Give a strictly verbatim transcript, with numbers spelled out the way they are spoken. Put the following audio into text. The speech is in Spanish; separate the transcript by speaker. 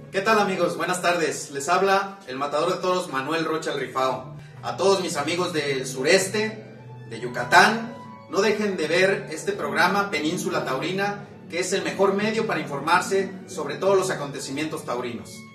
Speaker 1: ¿Qué tal, amigos? Buenas tardes. Les habla el matador de toros Manuel Rocha el Rifao. A todos mis amigos del sureste, de Yucatán, no dejen de ver este programa Península Taurina, que es el mejor medio para informarse sobre todos los acontecimientos taurinos.